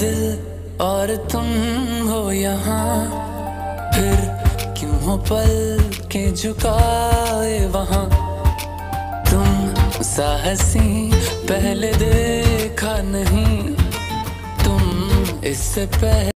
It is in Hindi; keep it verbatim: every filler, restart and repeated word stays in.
दिल और तुम हो यहाँ, फिर क्यों हो पल के झुकाए वहाँ। तुम सा हसीं पहले देखा नहीं, तुम इससे पहले